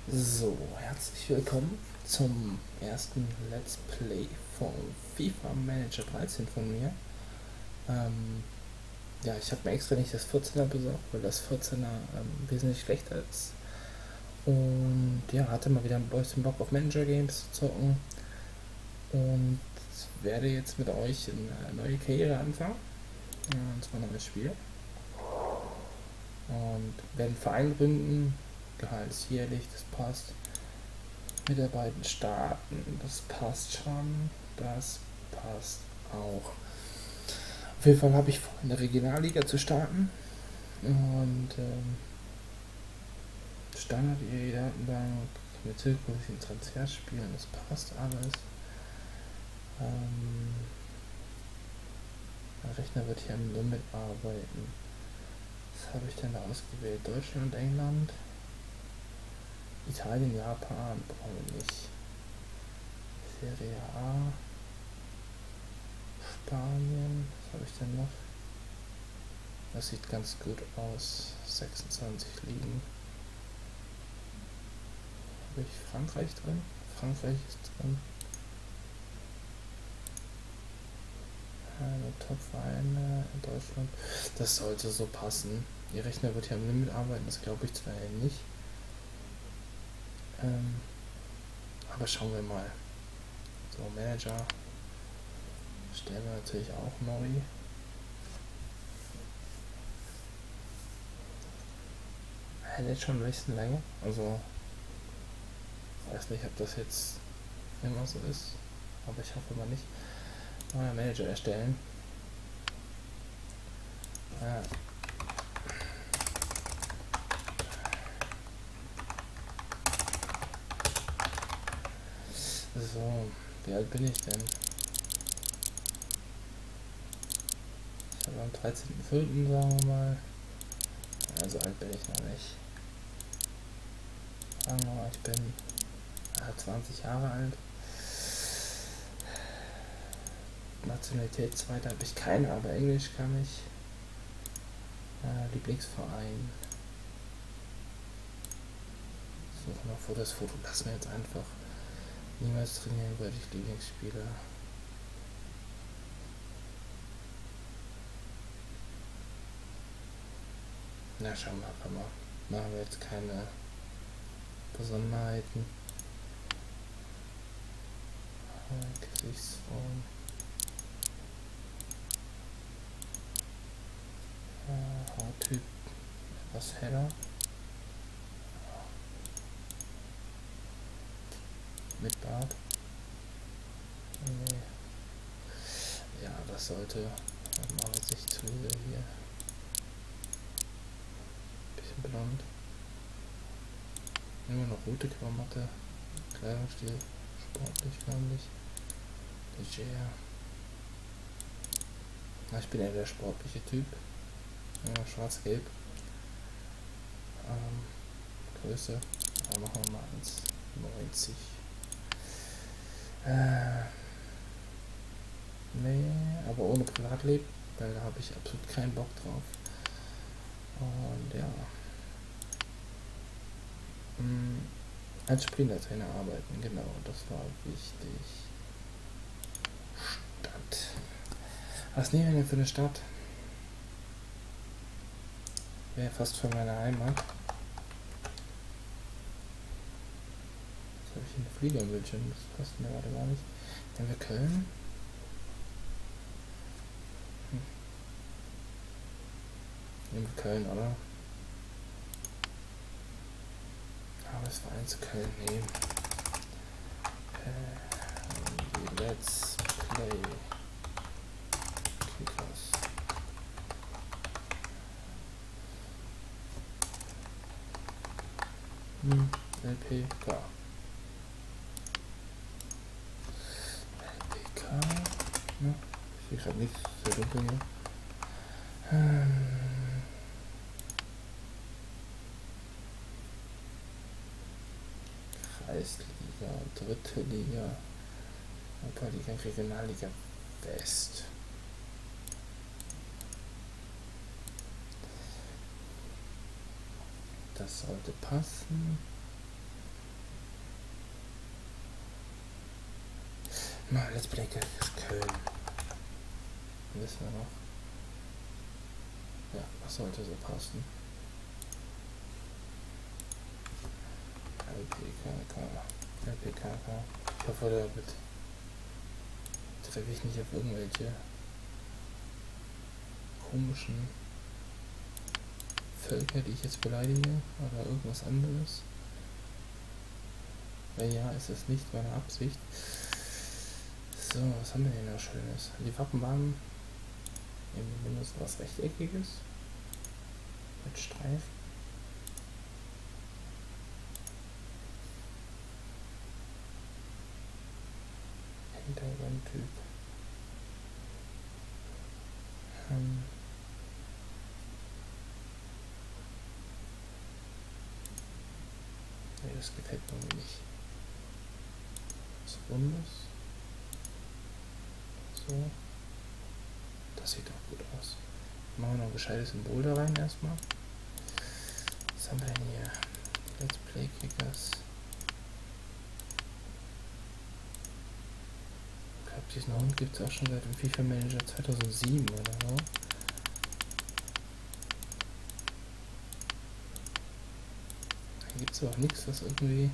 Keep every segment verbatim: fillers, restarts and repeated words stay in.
So, herzlich willkommen zum ersten Let's Play von FIFA Manager dreizehn von mir. Ähm, ja, ich habe mir extra nicht das vierzehner besorgt, weil das vierzehner ähm, wesentlich schlechter ist. Und ja, hatte mal wieder ein bisschen Bock auf Manager Games zu zocken. Und werde jetzt mit euch eine neue Karriere anfangen. Und zwar ein neues Spiel. Und werden Verein gründen. Gehalt ist jährlich, das passt. Mitarbeiten starten, das passt schon, das passt auch. Auf jeden Fall habe ich vor, in der Regionalliga zu starten und ähm, Standard E A-Datenbank mit zirkulierenden Transferspielen, das passt alles. Ähm, der Rechner wird hier am Limit arbeiten. Was habe ich denn da ausgewählt? Deutschland, England, Italien, Japan brauchen wir nicht. Serie A, Spanien, was habe ich denn noch? Das sieht ganz gut aus. sechsundzwanzig Ligen. Habe ich Frankreich drin? Frankreich ist drin. Eine Top-Vereine in Deutschland. Das sollte so passen. Ihr Rechner wird ja am Limit arbeiten, das glaube ich zwar nicht. Ähm, aber schauen wir mal. So, Manager stellen wir natürlich auch neu. Er lädt schon ein bisschen länger. Also, ich weiß nicht, ob das jetzt immer so ist. Aber ich hoffe mal nicht. Neuer Manager erstellen. Ja. So, wie alt bin ich denn? Ich habe am dreizehnten vierten sagen wir mal. Ja, so alt bin ich noch nicht. Sagen wir mal, ich bin ja, zwanzig Jahre alt. Nationalität zweite habe ich keine, aber Englisch kann ich. Äh, Lieblingsverein. Suche noch vor das Foto. Lass mir jetzt einfach. Niemals trainieren würde ich Lieblingsspieler. Na, schauen wir einfach mal. Machen wir jetzt keine Besonderheiten. Äh, Gesichtsform. Äh, Hauttyp etwas heller. Mit Bart. Nee. Ja, das sollte. Dann machen wir sich zu hier. Bisschen blond. Immer noch rote Klamotte. Kleidungsstil. Sportlich, förmlich. Leger. Na, ich bin eher der sportliche Typ. Ja, schwarz-gelb. Ähm, Größe. Aber machen wir mal eins neunzig. Äh, nee, aber ohne Privatleben, weil da habe ich absolut keinen Bock drauf. Und ja. Hm, als Spielertrainer arbeiten, genau, das war wichtig. Stadt. Was nehmen wir denn für eine Stadt? Wäre fast für meine Heimat. Jetzt habe ich einen Flieger im Bildschirm, das passt mir gerade gar nicht. Nehmen wir Köln. Hm. Nehmen wir Köln, oder? Aber es war eins Köln nehmen. Äh, Let's Play. Kickers. Hm, L P K. L P K. Ja, ich sehe gerade nichts, sehr dunkel hier. Ähm, Kreisliga, dritte Liga, Oberliga, Regionalliga West. Das sollte passen. Na, Let's Play Köln. Wissen wir noch. Ja, das sollte so passen. L P K K. L P K K. Ich hoffe, da wird treffe ich nicht auf irgendwelche komischen Völker, die ich jetzt beleidige, oder irgendwas anderes. Weil ja, ist es nicht meine Absicht. So, was haben wir denn noch Schönes? Die Wappen waren mindestens was Rechteckiges mit Streifen. Hintergrundtyp. Ähm nee, das gefällt mir nicht. Was Rundes. So. Das sieht doch gut aus. Machen wir noch ein gescheites Symbol da rein erstmal. Was haben wir denn hier? Die Let's Play Kickers. Ich glaube, diesen Hund gibt es auch schon seit dem FIFA Manager zweitausendsieben oder so. Hier gibt es aber auch nichts, was irgendwie.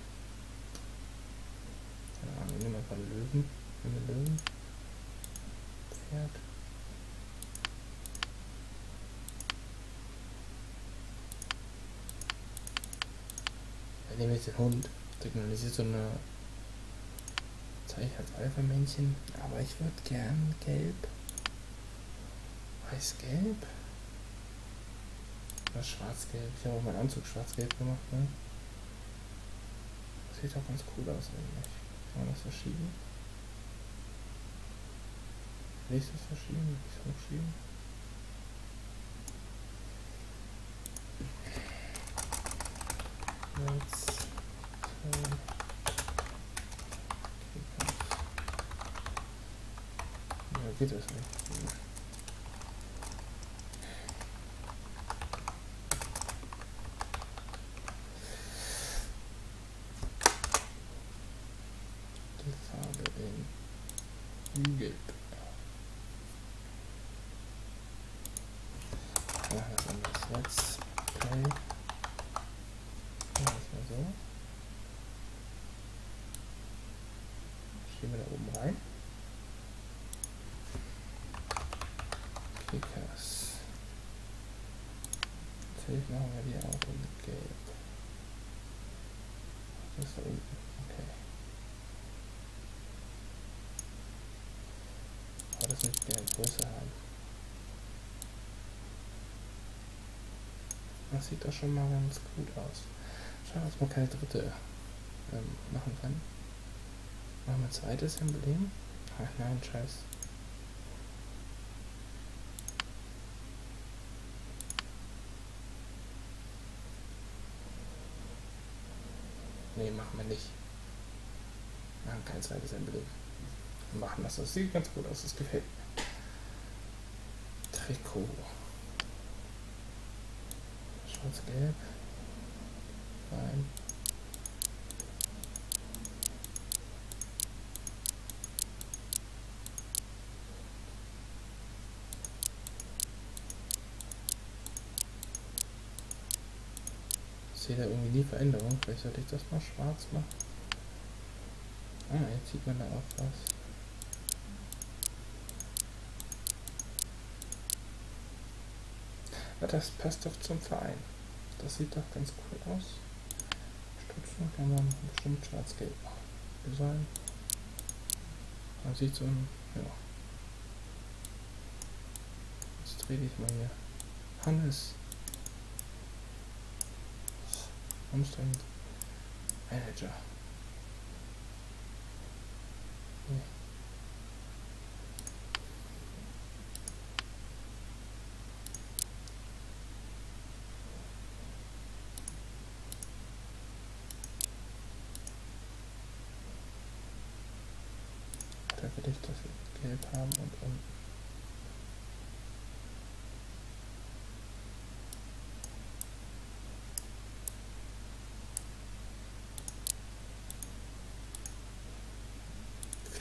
Keine Ahnung, nehmen wir ein paar Löwen. Nehmen wir Löwen. Pferd. Wir nehmen jetzt den Hund. Signalisiert so eine Zeige ich als Alpha-Männchen, aber ich würde gern gelb, weiß-gelb oder schwarz-gelb. Ich habe auch meinen Anzug schwarz-gelb gemacht, ne? Das sieht auch ganz cool aus eigentlich. Kann man das verschieben? Will ich das verschieben? Will ich es hochschieben? Jetzt, äh, geht das nicht. Die Farbe in Gelb. Ja, was anderes. Let's Play. Ja, das mal so. Schieben wir da oben rein. Kickers. Natürlich machen wir die auch in Gelb. Das ist da unten. Okay. Aber das nicht mehr größer haben. Das sieht doch schon mal ganz gut aus. Schade, dass man keine dritte ähm, machen kann. Machen wir ein zweites Emblem. Ach nein, scheiß. Nee, machen wir nicht. Machen kein zweites Emblem. Wir machen das. Das sieht ganz gut aus. Das gefällt mir. Trikot. Schwarz-Gelb. Rein. Ich sehe da irgendwie nie Veränderung. Vielleicht sollte ich das mal schwarz machen. Ah, jetzt sieht man da auch was. Ja, das passt doch zum Verein. Das sieht doch ganz cool aus. Stützen kann man bestimmt schwarz-gelb sein. Man sieht so ein, ja. Jetzt drehe ich mal hier. Hannes. Anstrengend. Manager. Nee. Da will ich das gelb haben und unten.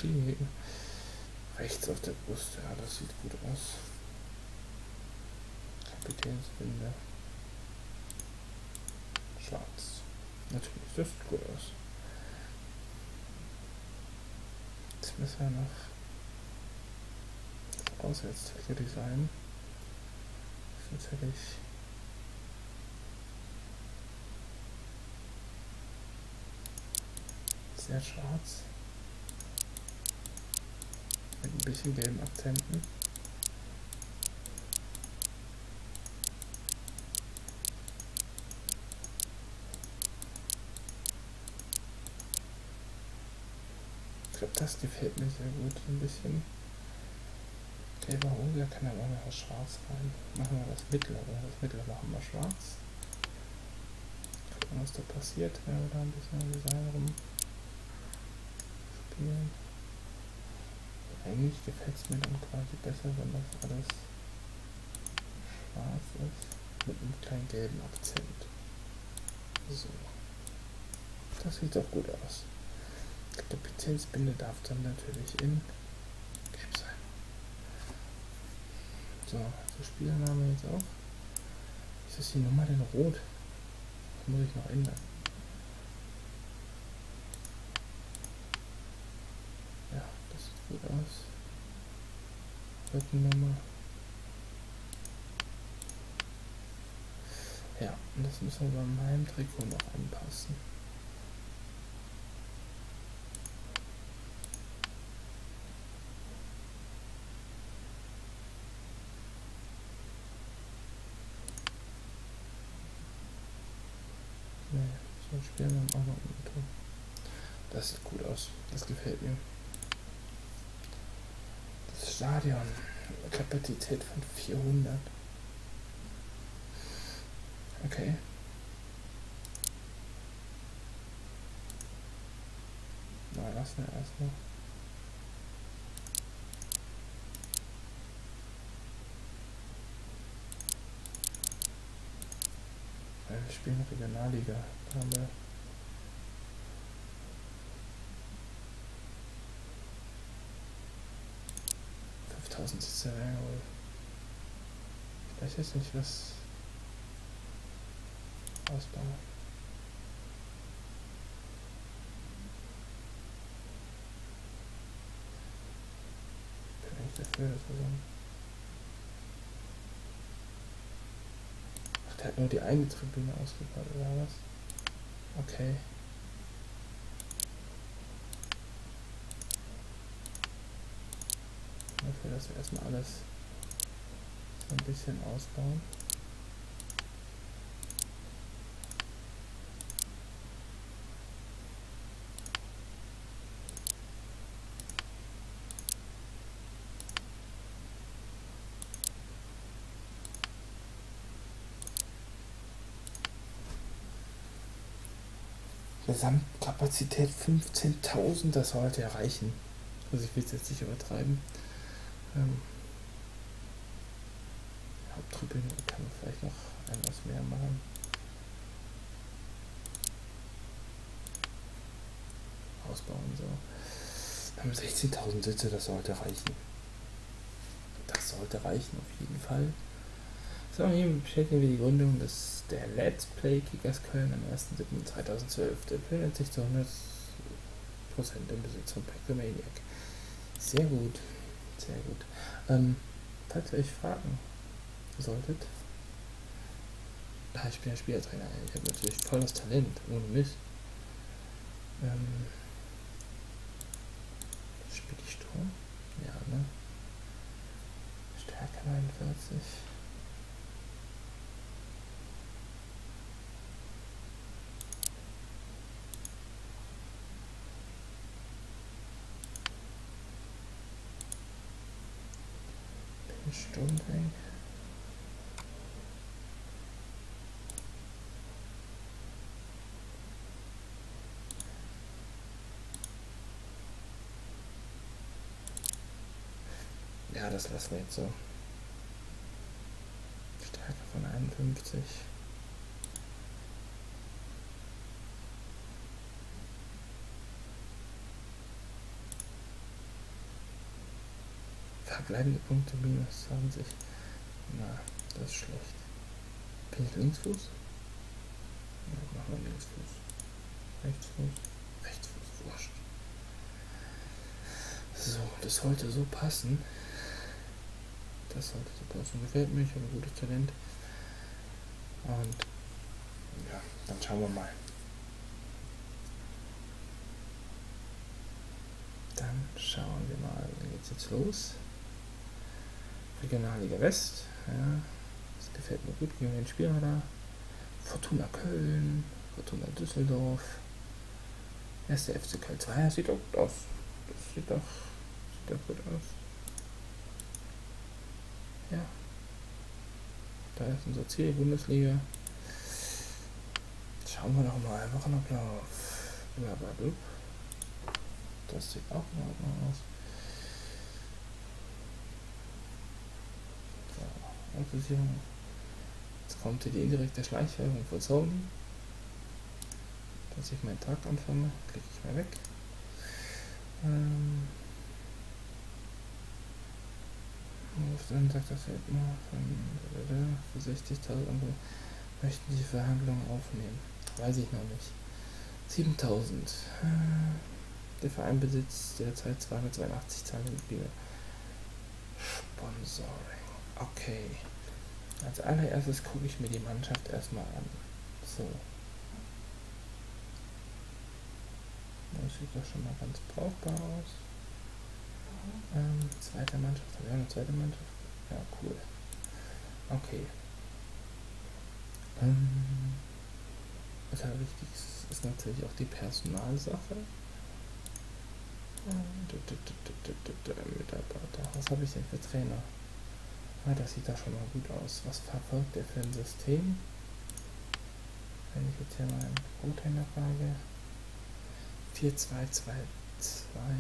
Krieg. Rechts auf der Brust, ja, das sieht gut aus. Kapitänsbinde. Schwarz. Natürlich, das sieht gut aus. Jetzt müssen wir noch das Auswärtsticket designen. Das ist natürlich sehr schwarz. Mit ein bisschen gelben Akzenten. Ich glaube, das gefällt mir sehr gut. Ein bisschen gelber Hose, da kann dann auch noch was schwarz rein. Machen wir das mittlere. Das mittlere machen wir schwarz. Gucken, was da passiert, wenn wir da ein bisschen am Design rumspielen. Eigentlich gefällt es mir dann quasi besser, wenn das alles schwarz ist. Mit einem kleinen gelben Akzent. So. Das sieht doch gut aus. Die Kapitänsbinde darf dann natürlich in gelb sein. So, der Spielername jetzt auch. Ist das die Nummer denn rot? Das muss ich noch ändern. Ja, das sieht gut aus. Rückennummer. Ja, und das müssen wir bei meinem Trikot noch anpassen. So, spielen wir auch noch ein Tor. Das sieht gut aus. Das gefällt mir. Das Stadion. Kapazität von vierhundert. Okay. Na, lassen wir erst noch. Wir spielen Regionalliga. Da haben wir fünftausend Sitze reingeholt. Ich weiß jetzt nicht, was ausbauen. Ich bin eigentlich dafür, dass wir so ein Ach, der hat nur die eine Tribüne ausgebaut, oder was? Okay. Dafür, dass wir erstmal alles so ein bisschen ausbauen. Gesamtkapazität fünfzehntausend, das sollte ja reichen. Also ich will es jetzt nicht übertreiben. Ähm, Haupttribüne kann man vielleicht noch etwas mehr machen. Ausbauen so. Wir haben sechzehntausend Sitze, das sollte reichen. Das sollte reichen auf jeden Fall. So, hier bestätigen wir die Gründung des, der Let's Play Kickers Köln am ersten siebten zweitausendzwölf. Der befindet sich zu hundert Prozent im Besitz von Pactomaniac. Sehr gut, sehr gut. Ähm, falls ihr euch fragen solltet, ah, ich bin ja Spielertrainer, ich habe natürlich volles Talent, ohne Mist. Ähm, spiele ich Sturm? Ja, ne? Stärke neunundvierzig. Sturmtank. Ja, das lassen wir jetzt so. Stärke von einundfünfzig. verbleibende Punkte minus zwanzig. Na, das ist schlecht. Bin ich Linksfuß? Ja, machen wir Linksfuß. Rechtsfuß? Rechtsfuß, wurscht. So, das sollte so passen. Das sollte so passen. Gefällt mir, ich habe ein gutes Talent. Und ja, dann schauen wir mal. Dann schauen wir mal, dann geht's jetzt los. Regionalliga West, ja, das gefällt mir gut, gegen den Spieler da. Fortuna Köln, Fortuna Düsseldorf, erster F C Köln zwei, ja, sieht doch gut aus. Das sieht doch, sieht doch gut aus. Ja. Da ist unser Ziel, Bundesliga. Schauen wir doch mal, Wochenablauf. Blablabla. Das sieht auch in Ordnung aus. So, Auslösung. Jetzt kommt hier die indirekte Schleichwerbung von Sony. Dass ich meinen Tag anfange, klicke ich mal weg. Ähm, dann sagt das halt nur von für sechzigtausend Euro möchten die Verhandlungen aufnehmen. Weiß ich noch nicht. siebentausend. Der Verein besitzt derzeit zweihundertzweiundachtzig Zahlungsmitglieder. Sponsoring. Okay. Als allererstes gucke ich mir die Mannschaft erstmal an. So. Das sieht doch schon mal ganz brauchbar aus. Ähm, zweite Mannschaft. Haben wir eine zweite Mannschaft? Ja, cool. Okay. Ähm, was ja wichtig ist, ist natürlich auch die Personalsache. Mitarbeiter. Was habe ich denn für Trainer? Ah, das sieht da schon mal gut aus. Was verfolgt der für ein System? Wenn ich jetzt hier mal einen Rothänder frage. vier zwei zwei zwei.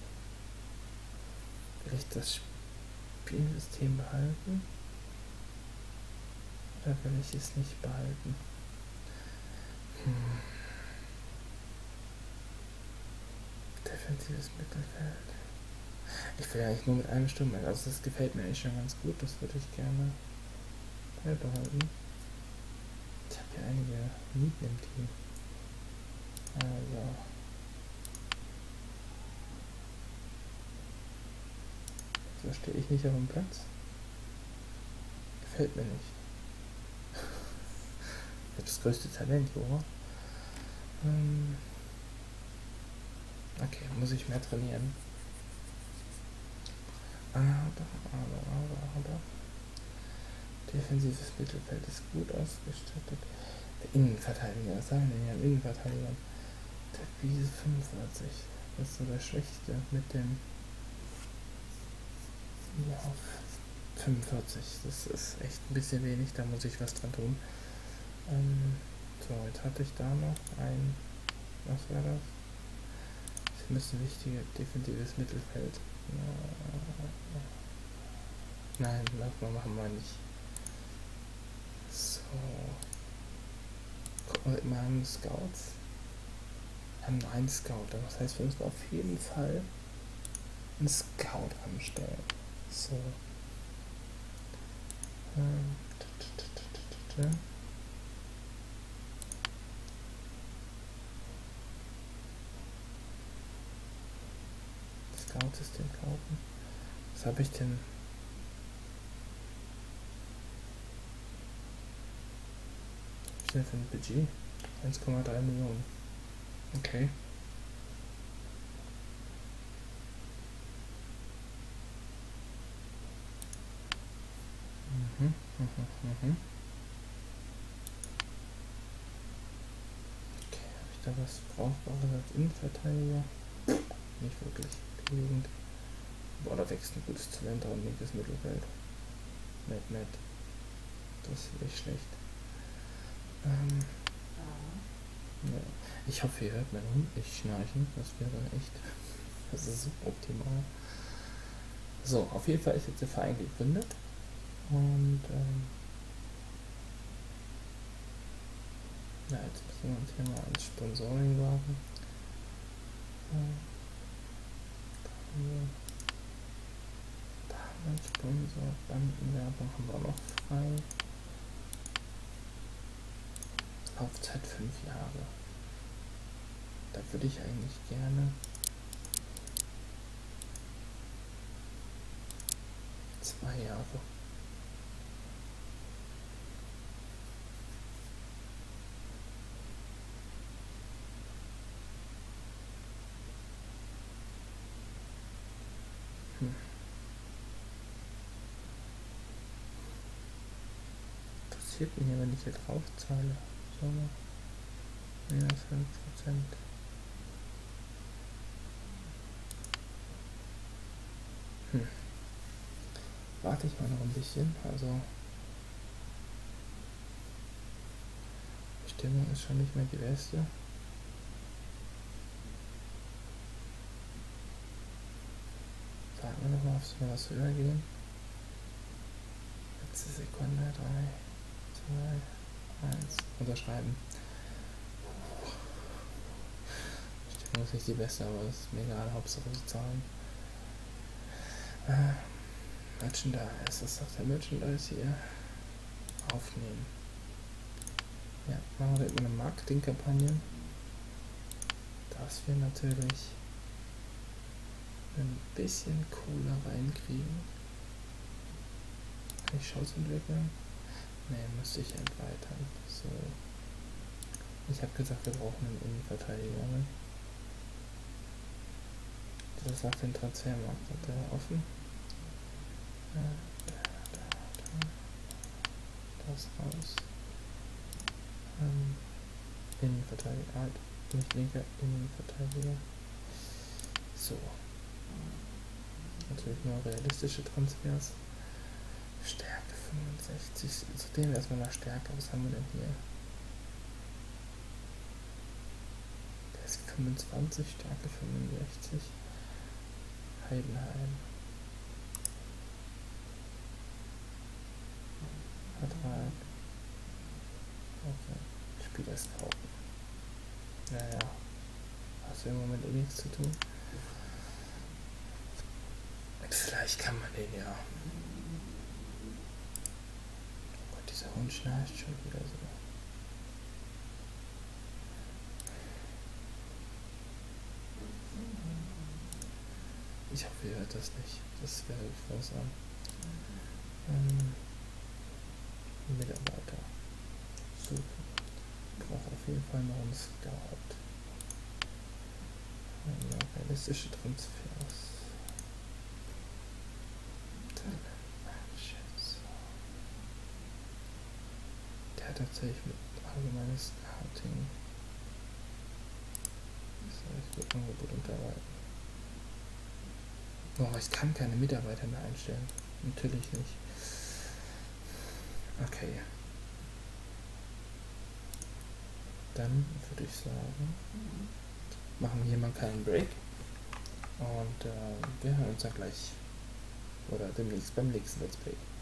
Will ich das Spielsystem behalten? Oder will ich es nicht behalten? Hm. Defensives Mittelfeld. Ich will eigentlich nur mit einem Sturm, also das gefällt mir eigentlich schon ganz gut, das würde ich gerne beibehalten. Ich habe hier einige Mieten im Team. Also. So stehe ich nicht auf dem Platz. Gefällt mir nicht. Ich habe das größte Talent, Jura. Ähm okay, muss ich mehr trainieren. Aber, aber, aber, aber. Defensives Mittelfeld ist gut ausgestattet. Der Innenverteidiger, was sagen wir denn hier? Innenverteidiger. Der Wiese fünfundvierzig. Das ist so der Schwächste mit dem. Ja, auf fünfundvierzig. Das ist echt ein bisschen wenig, da muss ich was dran tun. Ähm, so, jetzt hatte ich da noch ein. Was war das? Das müsste ein wichtiges defensives Mittelfeld. Nein, das machen wir nicht. So. Guck mal, immer haben Scouts. Wir haben nur einen Scout. Das heißt, wir müssen auf jeden Fall einen Scout anstellen. So. Ähm. Scout-System kaufen. Was habe ich denn? Was ist denn für ein Budget? eins Komma drei Millionen. Okay. Mhm, mhm, mhm. Okay, habe ich da was Brauchbares als Innenverteidiger? Nicht wirklich. Genügend. Boah, da wächst ein gutes Talent und linkes Mittelfeld. Nett, nett. Das ist nicht schlecht. Ähm, ja. Ich hoffe, ihr hört meinen Hund nicht schnarchen. Das wäre echt. Das ist so optimal. So, auf jeden Fall ist jetzt der Verein gegründet. Und ähm, ja, jetzt müssen wir uns hier mal ans Sponsoring wagen. Ähm, da haben wir, da haben Als Sponsor, Bandenwerbung haben wir noch frei. Laufzeit fünf Jahre. Da würde ich eigentlich gerne zwei Jahre. Hm. Passiert mir, wenn ich hier drauf zahle? So, minus fünf Prozent. Hm. Warte ich mal noch ein bisschen. Also die Stimmung ist schon nicht mehr die beste. Warten wir nochmal, ob wir was höher gehen. Letzte Sekunde. drei, zwei, eins. Unterschreiben. Die Stimmung ist nicht die beste, aber es ist mir egal. Hauptsache sie zahlen. Äh, Merchandise. Das sagt der Merchandise hier. Aufnehmen. Ja, machen wir eine Marketingkampagne. Dass wir natürlich ein bisschen Kohle reinkriegen. Kann ich Shows entwickeln? Ne, müsste ich erweitern. So. Ich habe gesagt, wir brauchen einen Innenverteidiger. Ne? Das sagt den Transfermarkt. Hat der offen? Ja, da, da, da. Das raus. Ähm, Innenverteidiger. Halt. Nicht linker Innenverteidiger. So. Natürlich nur realistische Transfers. Stärke fünfundsechzig. Zudem erstmal nach Stärke. Was haben wir denn hier? Der ist fünfundzwanzig, Stärke fünfundsechzig. Heidenheim. Vertrag. Okay. Spieler scouten. Naja. Hast du im Moment eh nichts zu tun? Vielleicht kann man den ja. Oh Gott, dieser Hund schnarcht schon wieder so. Ich hoffe, ihr hört das nicht. Das wäre grausam. Ähm, Mitarbeiter suchen. Ich brauche auf jeden Fall noch einen Scout. Ja, realistische Transfers. Der hat tatsächlich mit allgemeines Scouting. Das heißt, Angebot unterhalten. Boah, ich kann keine Mitarbeiter mehr einstellen. Natürlich nicht. Okay. Dann würde ich sagen, machen wir hier mal keinen Break. Und äh, wir hören uns dann gleich oder demnächst beim nächsten Let's Play.